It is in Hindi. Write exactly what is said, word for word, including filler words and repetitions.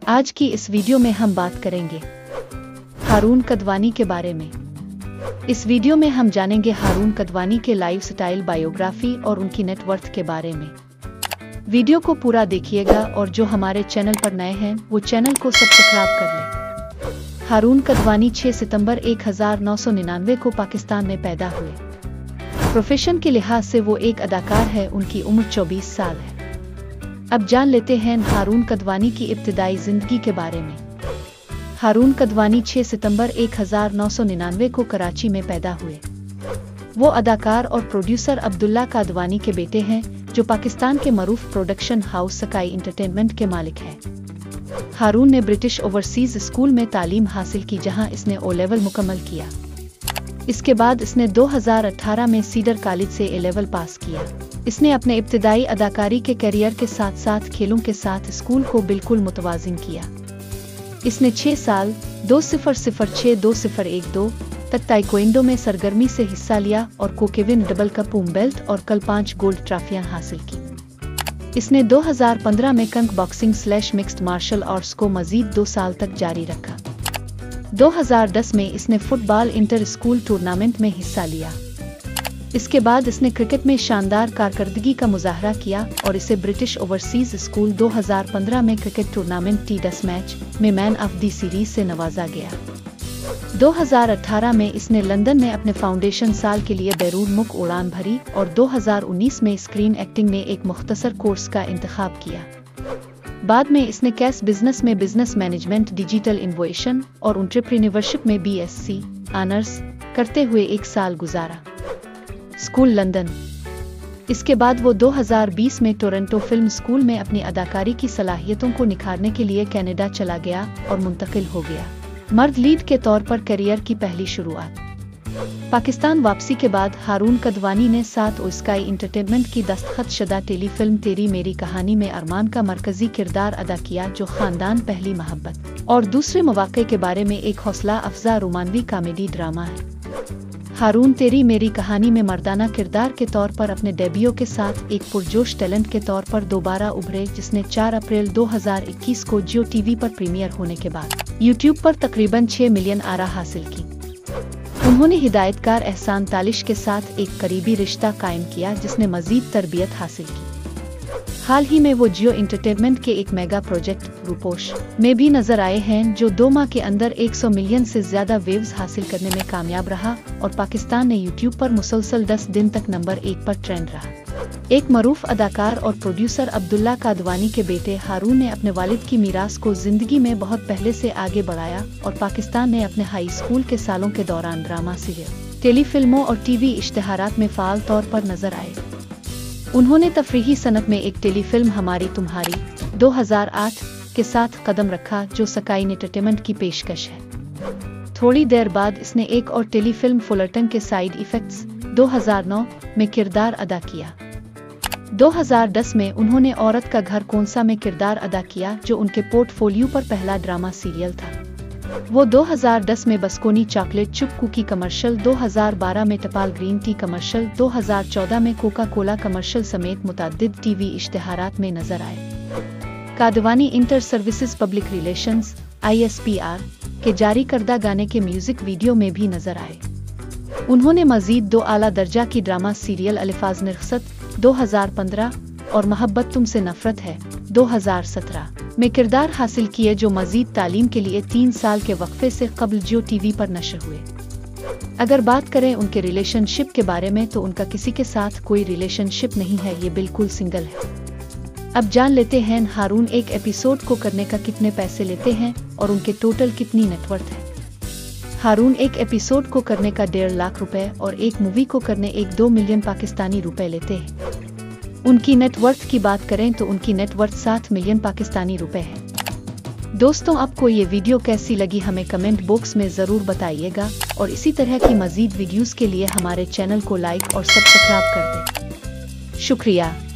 आज की इस वीडियो में हम बात करेंगे हारून कदवानी के बारे में। इस वीडियो में हम जानेंगे हारून कदवानी के लाइफस्टाइल, बायोग्राफी और उनकी नेटवर्थ के बारे में। वीडियो को पूरा देखिएगा और जो हमारे चैनल पर नए हैं वो चैनल को सब्सक्राइब कर लें। हारून कदवानी छह सितंबर एक हज़ार नौ सौ निन्यानवे को पाकिस्तान में पैदा हुए। प्रोफेशन के लिहाज से वो एक अदाकार है। उनकी उम्र चौबीस साल है। अब जान लेते हैं हारून कदवानी की इब्तिदाई जिंदगी के बारे में। हारून कदवानी छह सितंबर एक हज़ार नौ सौ निन्यानवे को कराची में पैदा हुए। वो अदाकार और प्रोड्यूसर अब्दुल्ला कादवानी के बेटे हैं, जो पाकिस्तान के मरूफ प्रोडक्शन हाउस स्काई एंटरटेनमेंट के मालिक हैं। हारून ने ब्रिटिश ओवरसीज स्कूल में तालीम हासिल की, जहां इसने ओ लेवल मुकम्मल किया। इसके बाद इसने दो हज़ार अठारह में सीडर कॉलेज से ए लेवल पास किया। इसने अपने इब्तिदाई अदाकारी के करियर के साथ साथ खेलों के साथ स्कूल को बिल्कुल मुतवाजिन किया। इसने छह साल दो सिफर सिफर छह दो सिफर एक दो तक ताइक्वांडो में सरगर्मी से हिस्सा लिया और कोकेविन डबल कप पूम बेल्ट और कल पांच गोल्ड ट्रॉफियां हासिल की। इसने दो हज़ार पंद्रह में कंक boxing slash mixed martial arts को मजीद दो साल तक जारी रखा। दो हज़ार दस में इसने फुटबॉल इंटर स्कूल टूर्नामेंट में हिस्सा लिया। इसके बाद इसने क्रिकेट में शानदार कारकर्दगी का मुजाहरा किया और इसे ब्रिटिश ओवरसीज स्कूल दो हज़ार पंद्रह में cricket tournament T test match में मैन ऑफ द सीरीज से नवाजा गया। दो हज़ार अठारह में इसने लंदन में अपने फाउंडेशन साल के लिए बैरून मुल्क उड़ान भरी और दो हज़ार उन्नीस में स्क्रीन एक्टिंग में एक मुख्तसर कोर्स का इंतखाब किया। बाद में इसने कैश बिजनेस में बिजनेस मैनेजमेंट, डिजिटल इनोवेशन और एंटरप्रेन्योरशिप में बी एस सी ऑनर्स करते हुए एक साल गुजारा। School London. इसके बाद वो दो हज़ार बीस में टोरंटो फिल्म स्कूल में अपनी अदाकारी की सलाहियतों को निखारने के लिए कनाडा चला गया और मुंतकिल हो गया। मर्द लीड के तौर पर करियर की पहली शुरुआत। पाकिस्तान वापसी के बाद हारून कदवानी ने साथ ओ स्काई एंटरटेनमेंट की दस्तखत शुदा टेलीफिल्म तेरी मेरी कहानी में अरमान का मरकजी किरदार अदा किया, जो खानदान, पहली मोहब्बत और दूसरे मौके के बारे में एक हौसला अफजा रोमानवी कॉमेडी ड्रामा है। हारून तेरी मेरी कहानी में मर्दाना किरदार के तौर पर अपने डेब्यू के साथ एक पुरजोश टैलेंट के तौर पर दोबारा उभरे, जिसने चार अप्रैल दो हज़ार इक्कीस को जियो टीवी पर प्रीमियर होने के बाद यूट्यूब पर तकरीबन छह मिलियन आरा हासिल की। उन्होंने हिदायतकार एहसान तालिश के साथ एक करीबी रिश्ता कायम किया, जिसने मजीद तरबियत हासिल की। हाल ही में वो जियो एंटरटेनमेंट के एक मेगा प्रोजेक्ट रूपोश में भी नजर आए हैं, जो दो माह के अंदर सौ मिलियन से ज्यादा वेव्स हासिल करने में कामयाब रहा और पाकिस्तान ने यूट्यूब पर मुसलसल दस दिन तक नंबर एक पर ट्रेंड रहा। एक मरूफ अदाकार और प्रोड्यूसर अब्दुल्ला कादवानी के बेटे हारून ने अपने वालिद की मीरास को जिंदगी में बहुत पहले से आगे बढ़ाया और पाकिस्तान ने अपने हाई स्कूल के सालों के दौरान ड्रामा, सीरियल, टेलीफिल्मों और टीवी इश्तिहारात में फाल तौर पर नजर आए। उन्होंने तफरीही सनत में एक टेलीफिल्म हमारी तुम्हारी दो हज़ार आठ के साथ कदम रखा, जो स्काई एंटरटेनमेंट की पेशकश है। थोड़ी देर बाद इसने एक और टेलीफिल्म फुलरटन के साइड इफेक्ट्स दो हज़ार नौ में किरदार अदा किया। दो हज़ार दस में उन्होंने औरत का घर कौनसा में किरदार अदा किया, जो उनके पोर्टफोलियो पर पहला ड्रामा सीरियल था। वो दो हज़ार दस में Bisconni chocolate chip cookie commercial, दो हज़ार बारह में टपाल ग्रीन टी कमर्शियल, दो हज़ार चौदह में कोका कोला कमर्शियल समेत मुतअद्दिद टीवी इश्तिहारात में नजर आए। कादवानी Inter Services Public Relations I S P R के जारी करदा गाने के म्यूजिक वीडियो में भी नजर आए। उन्होंने मजीद दो आला दर्जा की ड्रामा सीरियल अल्फाज निरखसत दो हज़ार पंद्रह और मोहब्बत तुमसे नफरत है दो हज़ार सत्रह में किरदार हासिल किए, जो मजीद तालीम के लिए तीन साल के वक्फे से कबल जियो टीवी पर नशर हुए। अगर बात करें उनके रिलेशनशिप के बारे में, तो उनका किसी के साथ कोई रिलेशनशिप नहीं है, ये बिल्कुल सिंगल है। अब जान लेते हैं हारून एक एपिसोड को करने का कितने पैसे लेते हैं और उनके टोटल कितनी नेटवर्थ है। हारून एक एपिसोड को करने का डेढ़ लाख रुपए और एक मूवी को करने एक दो मिलियन पाकिस्तानी रुपए लेते हैं। उनकी नेटवर्थ की बात करें तो उनकी नेटवर्थ सात मिलियन पाकिस्तानी रुपए है। दोस्तों, आपको ये वीडियो कैसी लगी हमें कमेंट बॉक्स में जरूर बताइएगा और इसी तरह की मजीद वीडियोस के लिए हमारे चैनल को लाइक और सब्सक्राइब कर दें। शुक्रिया।